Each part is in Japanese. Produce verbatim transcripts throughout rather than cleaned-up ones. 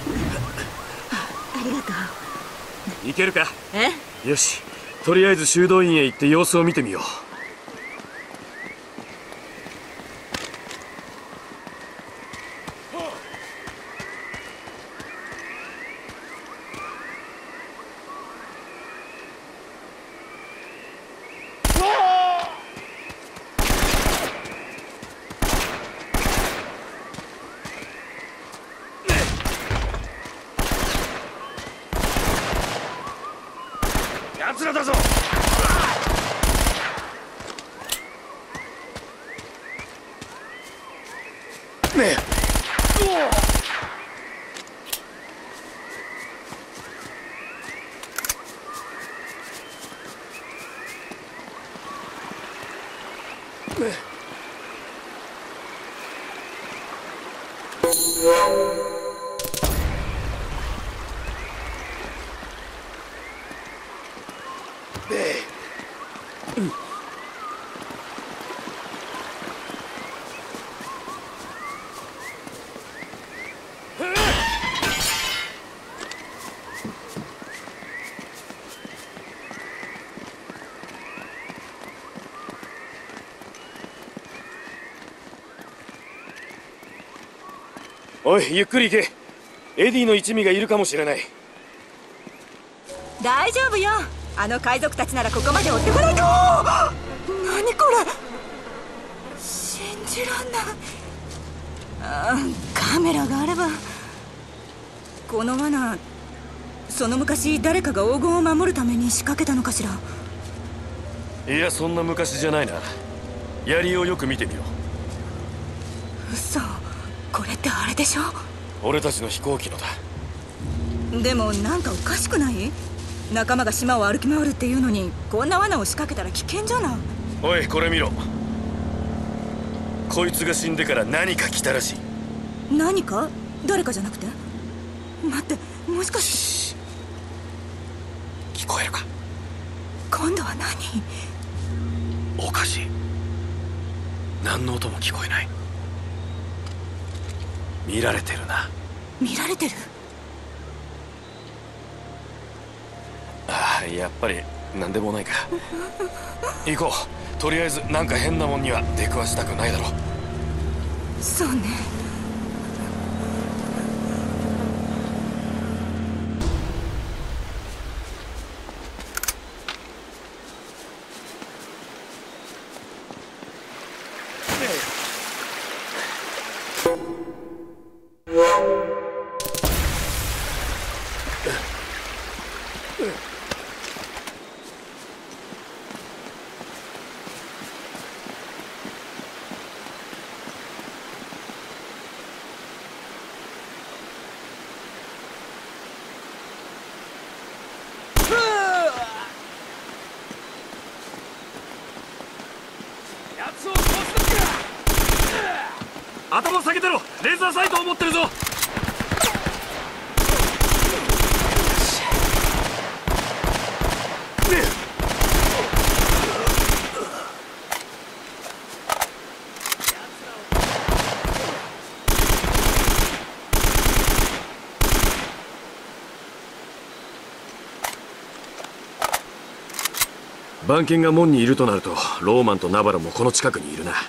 ありがとう。 行けるか？ え？ よし、とりあえず修道院へ行って様子を見てみよう。奴らだぞ。ねえ。おい、ゆっくり行け。エディの一味がいるかもしれない。 大丈夫よ。あの海賊たちならここまで追ってこないと。何これ、信じらんない。あ、カメラがあれば。この罠、その昔誰かが黄金を守るために仕掛けたのかしら。 いや、そんな昔じゃないな。槍をよく見てみろ。 嘘。これってあれでしょ？ 俺たちの飛行機のだ。 でもなんかおかしくない？仲間が島を歩き回るっていうのにこんな罠を仕掛けたら危険じゃない。 おい、これ見ろ。こいつが死んでから何か来たらしい。 何か？誰かじゃなくて？待って、もしかして。 聞こえるか？ 今度は何？ おかしい。何の音も聞こえない。見られてるな。 見られてる？ ああ、やっぱり何でもないか。行こう。とりあえずなんか変なもんには出くわしたくないだろう。 そうね。 頭下げてろ。レーザーサイトを持ってるぞ。番犬が門にいるとなると、ローマンとナバロもこの近くにいるな。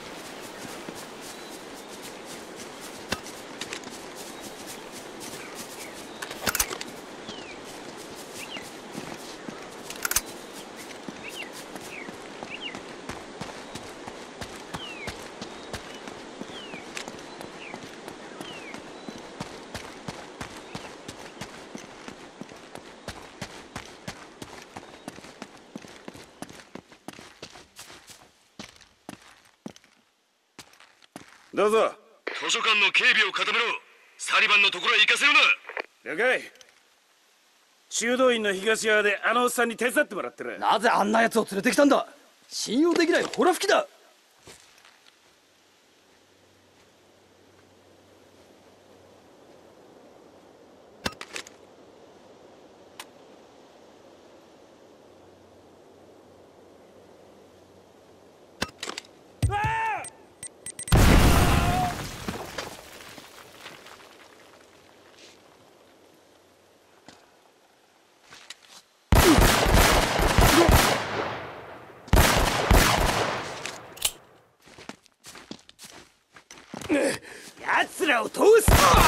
どうぞ。 図書館の警備を固めろ。サリバンのところへ行かせるな。 了解。修道院の東側であのおっさんに手伝ってもらってる。 なぜあんな奴を連れてきたんだ。信用できないホラ吹きだ。 す。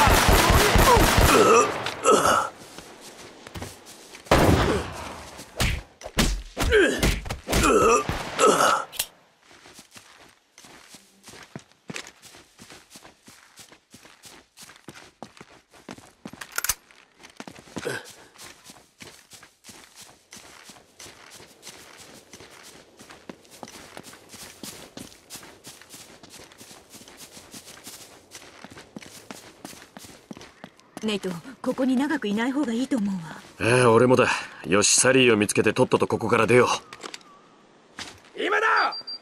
ネイト、ここに長くいない方がいいと思うわ。 ああ、俺もだ。よし、サリーを見つけてとっととここから出よう。 今だ。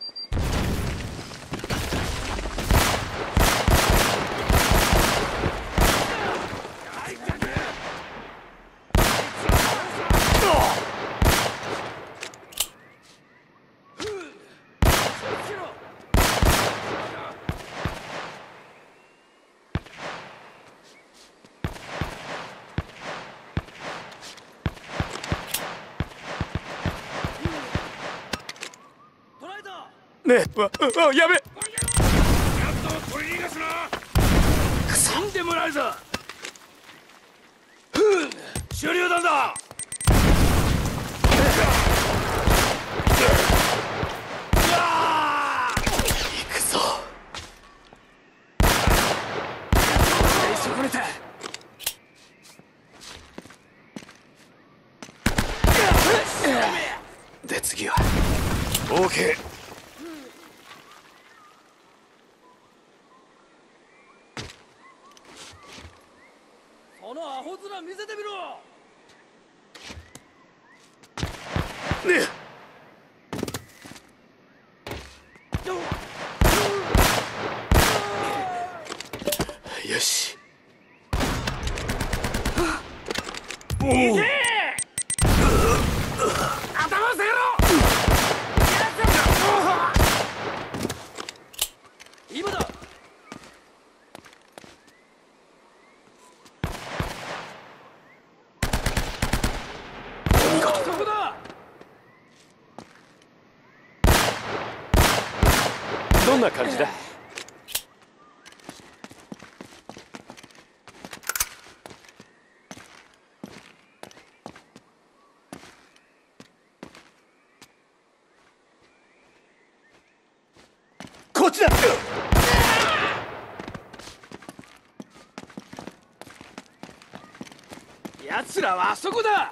ねえ、わ、わ、やべ。 やっと取り逃がすな。 死んでもらうぞ。ふう、手榴弾だ。 行くぞ。 損ねた。 で、次はオーケー。 このアホ面見せてみろ。 ねえ。よし。おお。 頭せろ。今だ。そこだ。 どんな感じだ。 こっちだ。奴らはあそこだ。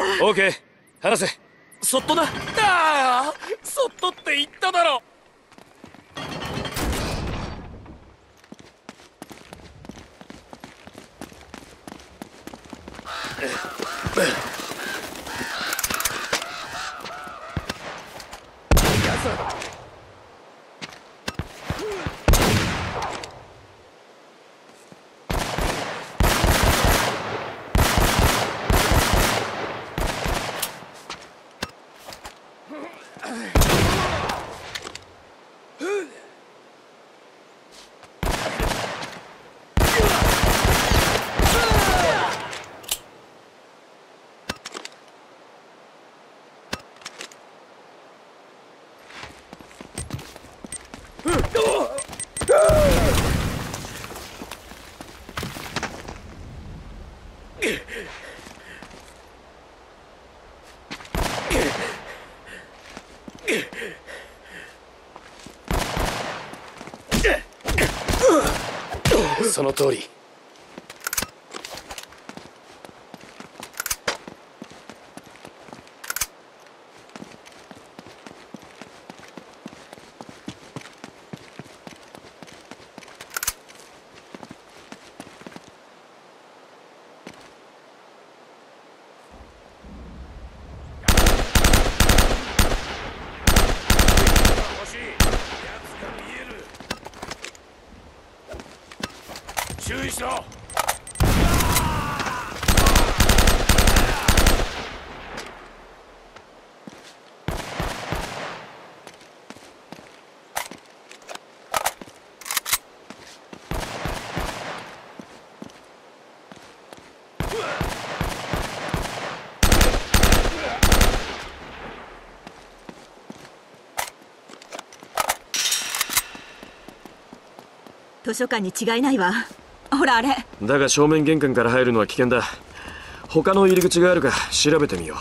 オーケー、話せ。そっとだ。ああ、そっとって言っただろ。その通り。 注意しろ。 図書館に違いないわ。ほらあれ。 だが正面玄関から入るのは危険だ。他の入り口があるか調べてみよう。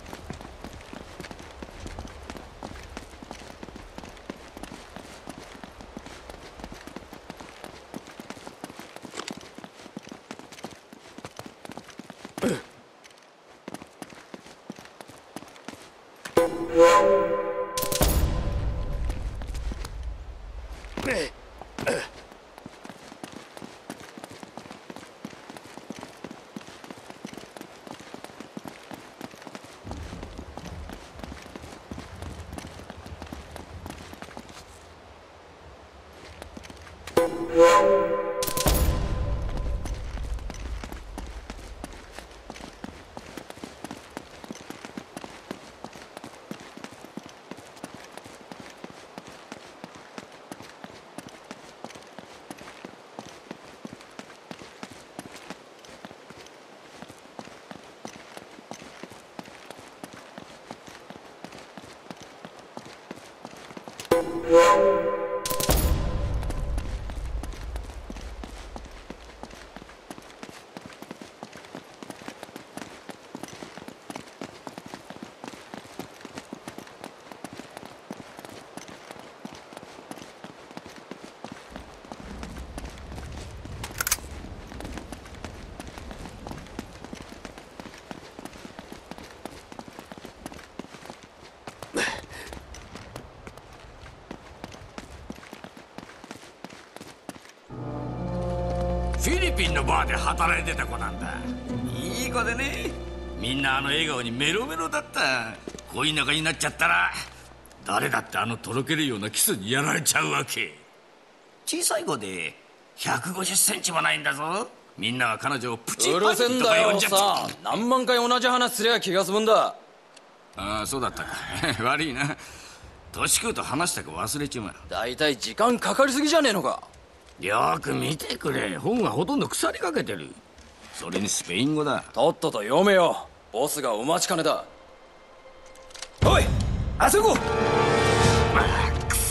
フィリピンのバーで働いてた子なんだ。いい子でね、みんなあの笑顔にメロメロだった。恋仲になっちゃったら誰だってあのとろけるようなキスにやられちゃうわけ。小さい子でひゃくごじゅっセンチもないんだぞ。みんなは彼女をプチうるせんだよさ。何万回同じ話すりゃ気が済むんだ。 ああ、そうだったか。悪いな、年食うと話したか忘れちまう。 だいたい時間かかりすぎじゃねえのか。 よく見てくれ、本がほとんど腐りかけてる。それにスペイン語だ。 とっとと読めよ。ボスがお待ちかねだ。おい、あそこ。 まあ、クソ。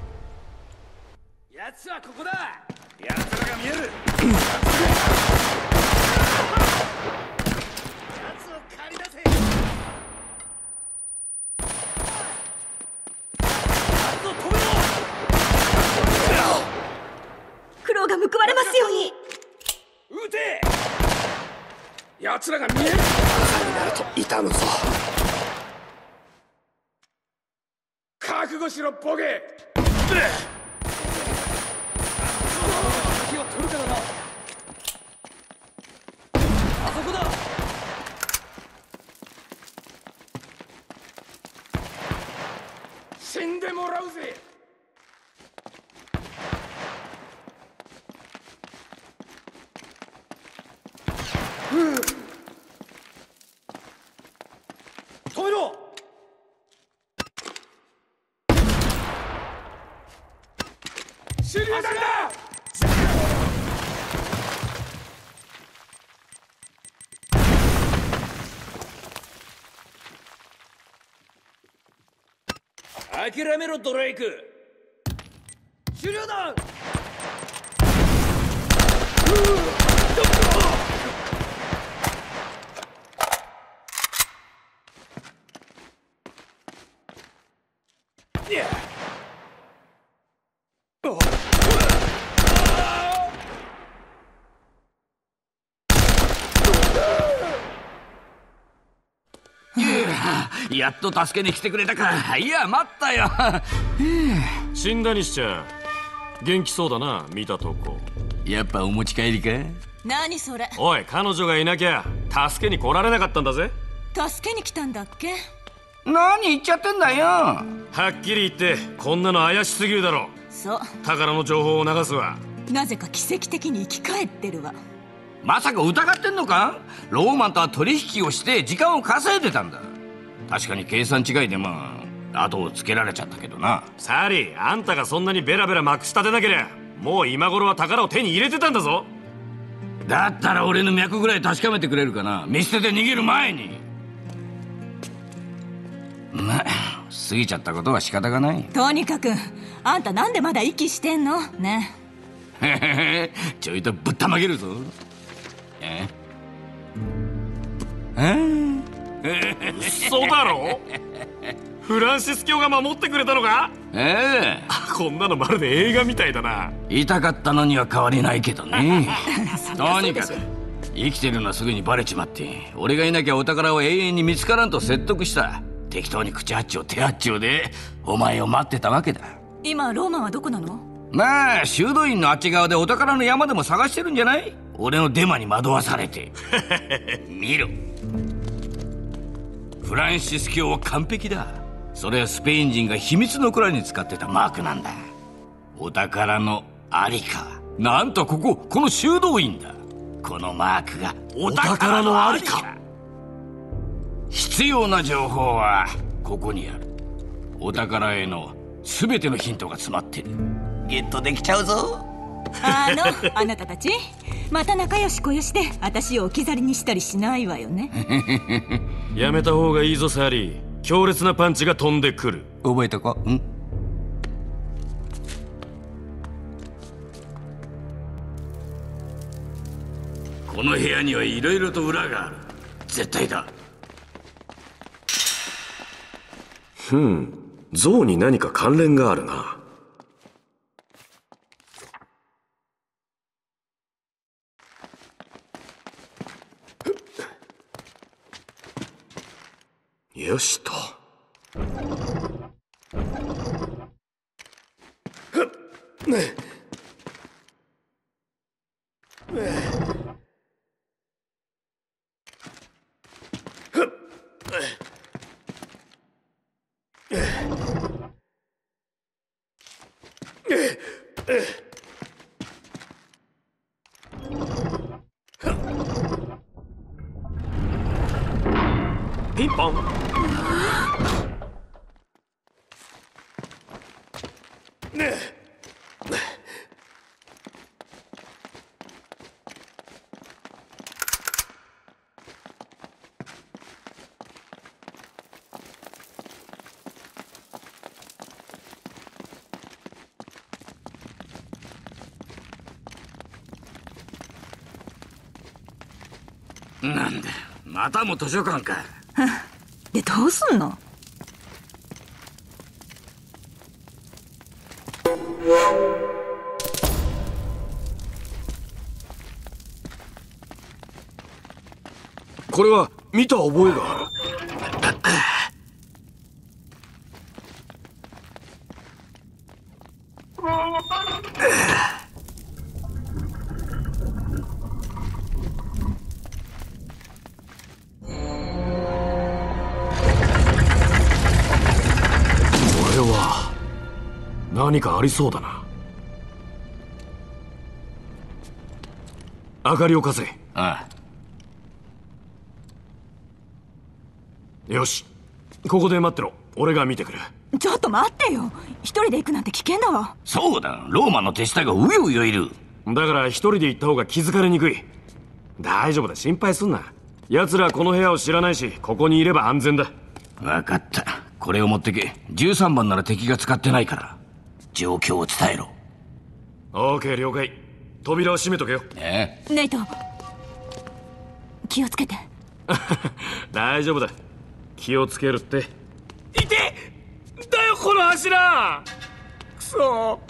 奴はここだ。奴らが見える。奴を借り出せ。奴を止めろ。苦労が報われますように。撃て。 奴らが見える。朝になると痛むぞ。覚悟しろボケ。 気を取るからな。あそこだ。 死んでもらうぜ。 止めろ。 手榴弾だ。 諦めろドレイク。手榴弾。 やっと助けに来てくれたか。いや待ったよ。 死んだにしちゃ元気そうだな。見たとこ。 やっぱお持ち帰りか。 何それ。 おい、彼女がいなきゃ助けに来られなかったんだぜ。 助けに来たんだっけ。 何言っちゃってんだよ。 はっきり言ってこんなの怪しすぎるだろ。 そう。 宝の情報を流すわ。 なぜか奇跡的に生き返ってるわ。 まさか疑ってんのか。ローマンとは取引をして時間を稼いでたんだ。確かに計算違いでまあ後をつけられちゃったけどな。 サリー、あんたがそんなにベラベラまくし立てなけりゃもう今頃は宝を手に入れてたんだぞ。 だったら俺の脈ぐらい確かめてくれるかな。見捨てて逃げる前に。まあ過ぎちゃったことは仕方がない。 とにかくあんたなんでまだ息してんのね。 へへへ、ちょいとぶったまげるぞ。ええ嘘だろ。フランシス教が守ってくれたのか。 ええ、 こんなのまるで映画みたいだな。 痛かったのには変わりないけどね。とにかく生きてるのはすぐにバレちまって、俺がいなきゃお宝を永遠に見つからんと説得した。適当に口八丁手八丁でお前を待ってたわけだ。 今ローマはどこなの。 まあ修道院のあっち側でお宝の山でも探してるんじゃない。俺のデマに惑わされて。見ろ、フランシス教は完璧だ。それはスペイン人が秘密の蔵に使ってたマークなんだ。お宝のありか。なんとこここの修道院だ。このマークがお宝のありか。必要な情報はここにある。お宝への全てのヒントが詰まってる。ゲットできちゃうぞ。 あのあなたたちまた仲良しこよしで私を置き去りにしたりしないわよね。 やめた方がいいぞサリー。強烈なパンチが飛んでくる。 覚えとこ。んこの部屋にはいろいろと裏がある。絶対だ。 ふん、像に何か関連があるな。よしと。ピンポン。 なんだ、またも図書館か。 でどうすんの。 これは見た覚えがある。これは何かありそうだな。明かりを貸せ。 ああ、よし、ここで待ってろ。俺が見てくる。 ちょっと待ってよ。一人で行くなんて危険だわ。 そうだ、ローマの手下がうようよいる。 だから一人で行った方が気づかれにくい。大丈夫だ、心配すんな。奴らこの部屋を知らないし、ここにいれば安全だ。 分かった。これを持ってけ。じゅうさんばんなら敵が使ってないから状況を伝えろ。 オーケー、了解。扉を閉めとけよ。 えネイト、気をつけて。 大丈夫だ、気をつけるって。いてだよこの柱。くそ、